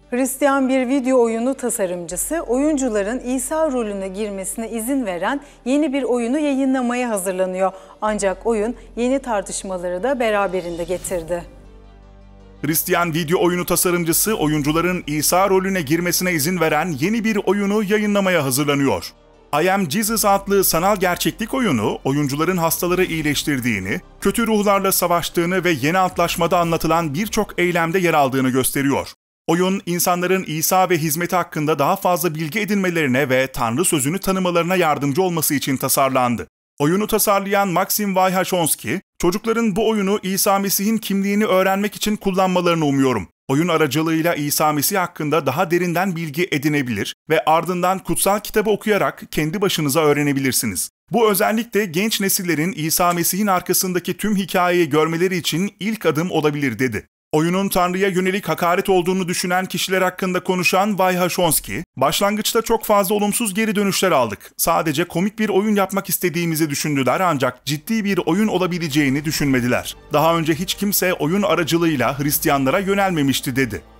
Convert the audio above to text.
Hristiyan bir video oyunu tasarımcısı, oyuncuların İsa rolüne girmesine izin veren yeni bir oyunu yayınlamaya hazırlanıyor. Ancak oyun yeni tartışmaları da beraberinde getirdi. Hristiyan video oyunu tasarımcısı, oyuncuların İsa rolüne girmesine izin veren yeni bir oyunu yayınlamaya hazırlanıyor. I Am Jesus adlı sanal gerçeklik oyunu, oyuncuların hastaları iyileştirdiğini, kötü ruhlarla savaştığını ve yeni antlaşmada anlatılan birçok eylemde yer aldığını gösteriyor. Oyun, insanların İsa ve hizmeti hakkında daha fazla bilgi edinmelerine ve Tanrı sözünü tanımalarına yardımcı olması için tasarlandı. Oyunu tasarlayan Maksim Wojciechowski, çocukların bu oyunu İsa Mesih'in kimliğini öğrenmek için kullanmalarını umuyorum. Oyun aracılığıyla İsa Mesih hakkında daha derinden bilgi edinebilir ve ardından kutsal kitabı okuyarak kendi başınıza öğrenebilirsiniz. Bu özellikle genç nesillerin İsa Mesih'in arkasındaki tüm hikayeyi görmeleri için ilk adım olabilir dedi. Oyunun Tanrı'ya yönelik hakaret olduğunu düşünen kişiler hakkında konuşan Wojciechowski, "Başlangıçta çok fazla olumsuz geri dönüşler aldık. Sadece komik bir oyun yapmak istediğimizi düşündüler ancak ciddi bir oyun olabileceğini düşünmediler. Daha önce hiç kimse oyun aracılığıyla Hristiyanlara yönelmemişti" dedi.